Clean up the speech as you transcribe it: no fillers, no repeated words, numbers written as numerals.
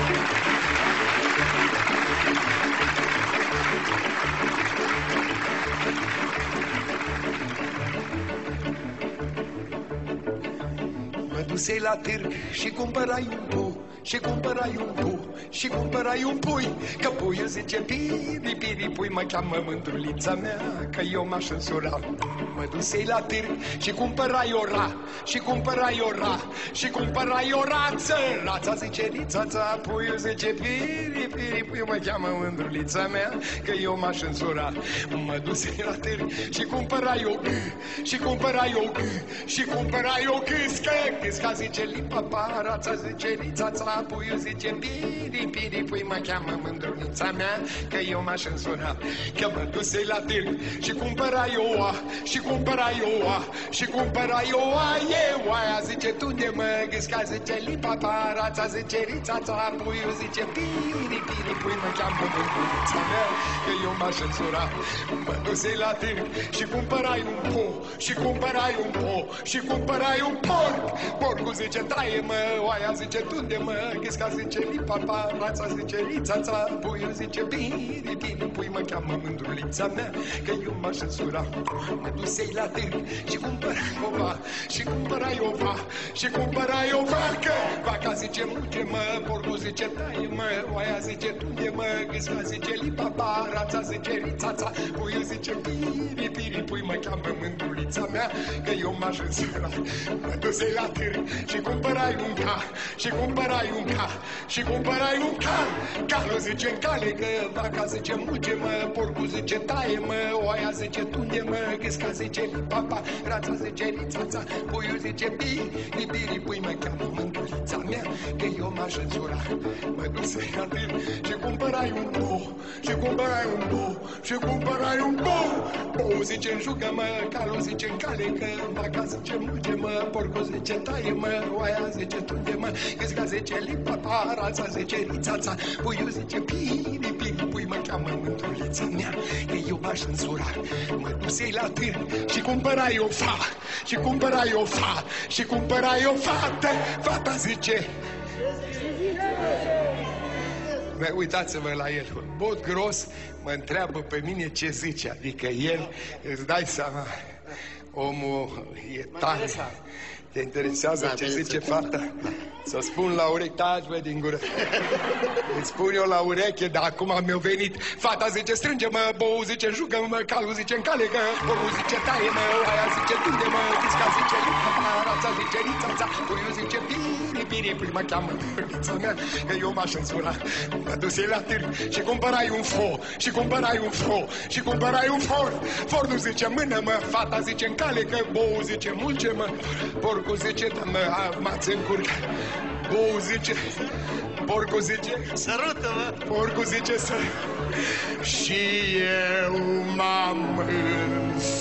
Mă dusei la târg și cumpărai un pou, și cumpărai un pou, și cumpărai un pui, că puiul zice piri, piri, pui, mă cheamă mândrulița mea, că eu m-aș însura. Mă dusei la târg și cumpărai o ra, și cumpărai o ra, și cumpărai o rață. Rața zice rițața, puiul zice piri, piri, pui, mă cheamă mândrulița mea, că eu m-aș însura. Mă dusei la târg și cumpărai o și cumpărai o și cumpărai o câscă. Câsca zice lipapa, rața zice rițața, puiul zice piri, piri, pui, mă cheamă mândrulița mea, că eu m-aș însura. Că mă dusei la târg și cumpărai oa, și cumpărai oa, și cumpărai oa, e oaia zice tunde mă, gâsca zice lipapa, rața zice rițața, puiul zice piri, piri, pui, mă cheamă mândrulița mea, că eu m-aș însura. Mă dusei la târg și cumpărai un po, și cumpărai un po, și cumpărai un porc. Porcul zice taie mă, oaia zice tunde mă, ghisca zice lipapa, rața zice rițața, puiul zice biri, biri, pui, mă cheamă mândrulița mea, că eu m-aș însura. Mă dusei la târg și cumpărai ova, și cumpărai ova, și cumpărai o vacă. Vaca zice muge mă, porcul zice taie mă, oaia zice tunde mă, ghisca zice lipapa, rața zice rițața, puiul zice biri, biri, pui, mă cheamă mândrulița mea, că eu m-aș însura. Mă dusei la târg și cumpărai un ca, și cumpărai un ca, și cumpărai un cal. Calul zice în cale, că vaca zice muge mă, porcul zice taie mă, oaia zice tunde mă, ghisca zice lipapa, rața zice rițața, puiul zice biri, biri, pui, mă cheamă mândrulița mea, că eu m-aș însura. Mă dusei la târg și cumpărai un bou, și cumpărai un bou, și cumpărai un bou. Bou zice în jugă mă, calul zice în cale, că vaca zice muge mă, porcul zice taie mă, oaia zice tunde mă, gâsca zice lipapa, rața zice rițața, puiul zice piri, piri, pui, mă cheamă mândrulița mea, că eu m-aș însura. Mă dusei la târg și cumpărai o fa, și cumpărai o fa, și cumpărai o fată. Fata zice uitați-vă la el, un bot gros, mă întreabă pe mine ce zice, adică el, îți dai seama, omul e tare. Te interesează ce zice fata? Să spun la ureche, taci bă din gură. Îți spun eu la ureche, dar acum mi-a venit. Fata zice strânge-mă, bou zice jucă-mă, calul zice încale, că porul zice taie-mă, oaia zice tunde-mă, ghisca zice lipapa, rața zice rițața, puiul zice biri, biri, pui, mă cheamă mândrulița mea, că eu m-aș însura. Mă dusei la târg și cumpărai un fo, și cumpărai un fo, și cumpărai un for. Forul zice mână-mă, fata zice încale, că bou zice mulge-mă, porcul zice dă-mă, m-ați încurcat. Bou zice, porcul zice sărută-mă, porcul zice să. Și eu m-am însura.